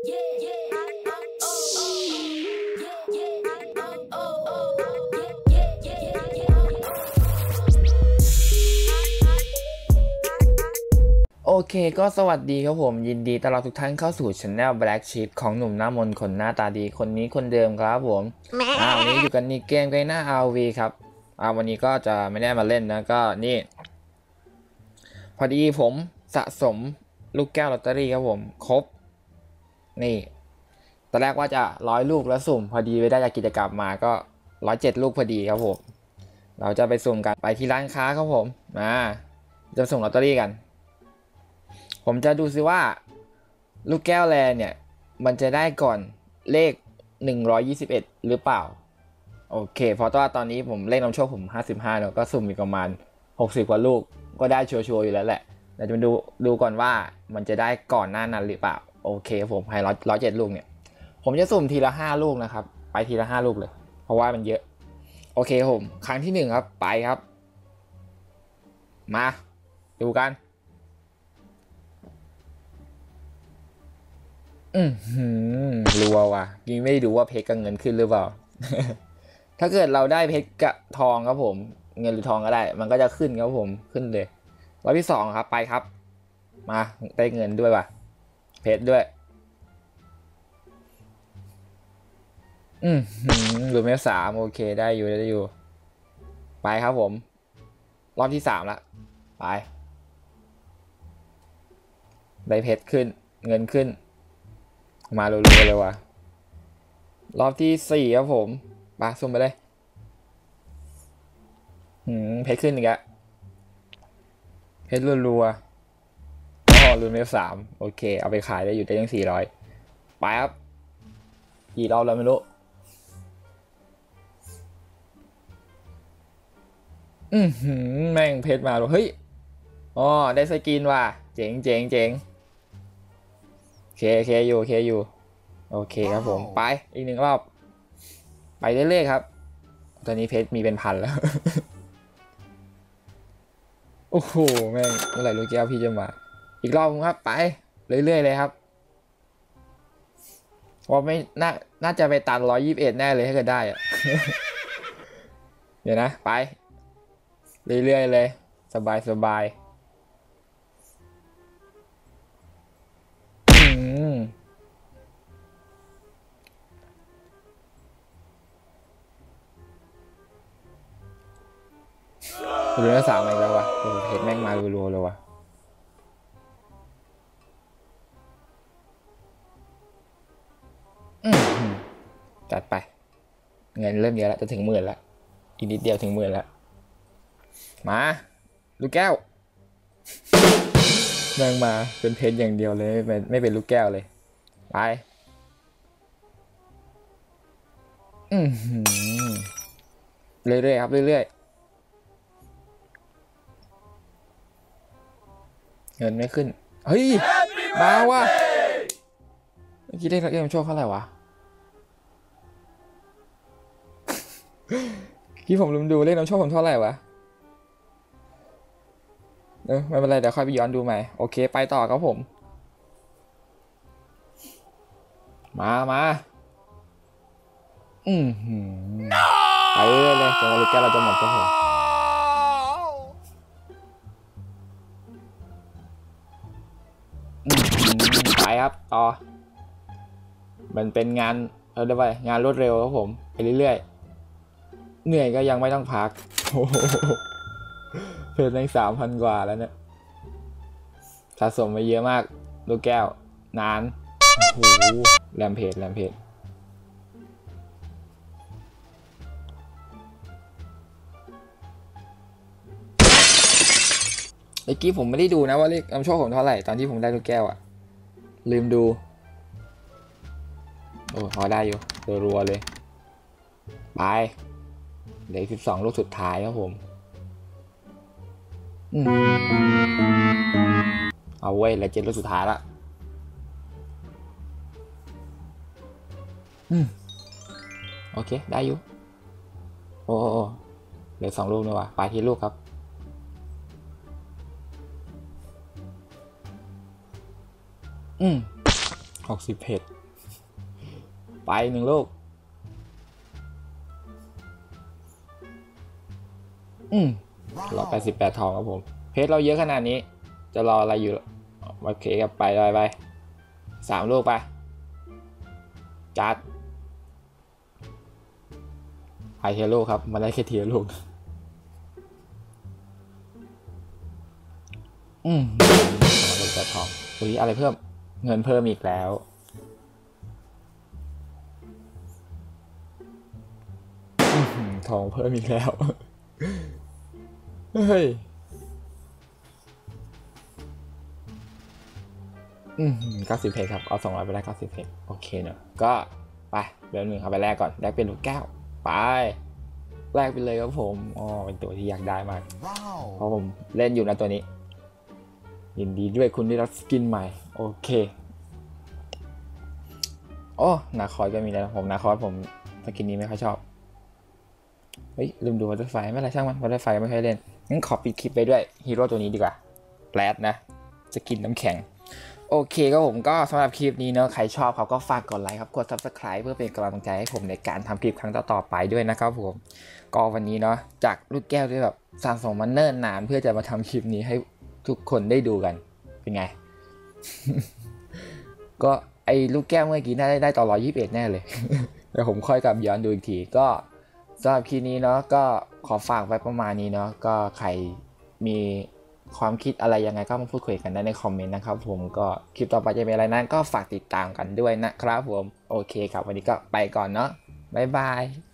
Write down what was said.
โอเคก็สวัสดีครับผมยินดีต้อนรับทุกท่านเข้าสู่ Channel Black Sheep ของหนุ่มหน้ามนคนหน้าตาดีคนนี้คนเดิมครับผมวันนี้อยู่กันในเกมไกหน้า RV ครับวันนี้ก็จะไม่ได้มาเล่นนะก็นี่พอดีผมสะสมลูกแก้วลอตเตอรี่ครับผมครบนี่ตอนแรกว่าจะ100 ลูกแล้วสุ่มพอดีไปได้จากกิจกรรมมาก็107 ลูกพอดีครับผมเราจะไปสุ่มกันไปที่ร้านค้าครับผมจะสุ่มลอตเตอรี่กันผมจะดูซิว่าลูกแก้วแลเนี่ยมันจะได้ก่อนเลข121หรือเปล่าโอเคเพราะว่าตอนนี้ผมเลขนำโชคผม55แล้วก็สุ่มอีกประมาณ60กว่าลูกก็ได้ชัวร์ๆอยู่แล้วแหละแต่จะมาดูก่อนว่ามันจะได้ก่อนหน้านั้นหรือเปล่าโอเคผมให้107ลูกเนี่ยผมจะสุ่มทีละ5ลูกนะครับไปทีละ5ลูกเลยเพราะว่ามันเยอะโอเคผมครั้งที่1ครับไปครับมาดูกันรัวว่ะยิ่งไม่ดูว่าเพชรกับเงินขึ้นหรือเปล่า ถ้าเกิดเราได้เพชรกับทองครับผมเงินหรือทองก็ได้มันก็จะขึ้นครับผมขึ้นเลยรอบที่2ครับไปครับมาได้เงินด้วยว่ะเพชรด้วยหรือไม่3โอเคได้อยู่ไปครับผมรอบที่3ละไปได้เพชรขึ้นเงินขึ้นมารัวๆเลยว่ะรอบที่4ครับผมมาซุ่มไปเลยเพชรขึ้นอีกแล้วเพชรรัวๆรุ่นเมฟ3โอเคเอาไปขายได้อยู่ได้ยัง400ไปครับกี่รอบแล้วไม่รู้แม่งเพชรมาเลยเฮ้ยได้สกินว่ะเจ๋งเคอยู่โอเคครับผมไปอีก1รอบไปเรื่อยๆครับตอนนี้เพชรมีเป็นพันแล้ว โอ้โหแม่งเมื่อไหร่ลูกแก้วพี่จะมาอีกรอบครับไปเรื่อยๆเลยครับว่าไม่น่าจะไปตัน121แน่เลยถ้าเกิดได้อะ เดี๋ยวนะไปเรื่อยๆเลยสบายเรือ3อีกแล้ววะโอ้เพชรแม่งมารัวๆเลยวะจัดไปเงินเริ่มเยอะแล้วจะถึง10,000แล้วอีกนิดเดียวถึง10,000แล้วมาลูกแก้วแม่งมาเป็นเพชรอย่างเดียวเลยไม่เป็นลูกแก้วเลยไปเรื่อยๆครับเรื่อยๆเงินไม่ขึ้นเฮ้ยมาว่ะเมื่อกี้ได้รับโชคเท่าไหร่วะที่ผมลืมดูเลขน้ำโชคผมเท่าไหร่วะไม่เป็นไรเดี๋ยวค่อยไปย้อนดูใหม่โอเคไปต่อครับผมมาไปเลยจนลูกแก้วเราจะหมดครับผมไปครับต่อมันเป็นงานเรียกว่างานรวดเร็วครับผมไปเรื่อยๆเหนื่อยก็ยังไม่ต้องพักโอ้โหเพลินใน3,000 กว่าแล้วเนี่ยสะสมมาเยอะมากลูกแก้วนานโอ้โหแรมเพจเมื่อกี้ผมไม่ได้ดูนะว่าเลขนำโชคผมเท่าไหร่ตอนที่ผมได้ลูกแก้วอะลืมดูโอ้พอได้อยู่รัวเลยไปเหลือ12 ลูกสุดท้ายครับผมเอาเว้ยเหลือ7 ลูกสุดท้ายละโอเคได้อยู่โอ้เหลือ2 ลูกนี่ว่ะไปที่ลูกครับข 60เพชรไป1ลูก188ทองครับผมเพชรเราเยอะขนาดนี้จะรออะไรอยู่โอเคครับไป3ลูกไปจัดไปเทียลูกครับมาได้แค่เทียลูก88ทองอุ้ยอะไรเพิ่มเงินเพิ่มอีกแล้วทองเพิ่มอีกแล้วเฮ้ย90เพชรครับเอา200ไปได้90เพชรโอเคเนอะก็ไปเบล1เอาไปแลกก่อนแลกเป็นลูกแก้วไปแลกไปเลยครับผมอ๋อเป็นตัวที่อยากได้มากเพราะผมเล่นอยู่นะตัวนี้ยินดีด้วยคุณได้รับสกินใหม่โอเคโอ้นาคอยก็มีแล้วผมนาคอยผมสกินนี้ไม่ค่อยชอบเฮ้ยลืมดูวัตเตอร์ไฟไม่เป็นไรช่างมันวัตเตอร์ไฟไม่ค่อยเล่นงั้นขอปิดคลิปไปด้วยฮีโร่ตัวนี้ดีกว่าแรดนะสกินน้ำแข็งโอเคก็ผมก็สำหรับคลิปนี้เนาะใครชอบเขาก็ฝากกดไลค์ครับกด Subscribe เพื่อเป็นกำลังใจให้ผมในการทำคลิปครั้งต่อๆไปด้วยนะครับผมก็วันนี้เนาะจากลูกแก้วที่แบบสะสมมาเนิ่นนานเพื่อจะมาทำคลิปนี้ให้ทุกคนได้ดูกันเป็นไง ก็ไอ้ลูกแก้วเมื่อกี้น่าได้ต่อ121แน่เลย เดี๋ยวผมค่อยกลับย้อนดูอีกทีก็สำหรับคลิปนี้เนาะก็ขอฝากไว้ประมาณนี้เนาะก็ใครมีความคิดอะไรยังไงก็มาพูดคุยกันได้ในคอมเมนต์นะครับผมก็คลิปต่อไปจะเป็นอะไรนั้นก็ฝากติดตามกันด้วยนะครับผมโอเคครับวันนี้ก็ไปก่อนเนาะบ๊ายบาย